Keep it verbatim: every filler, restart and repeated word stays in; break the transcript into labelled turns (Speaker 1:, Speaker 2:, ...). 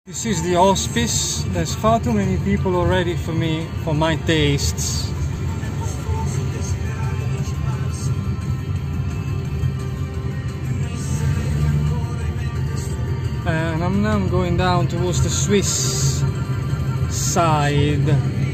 Speaker 1: This is the hospice. There's far too many people already for me, for my tastes. And I'm now going down towards the Swiss side.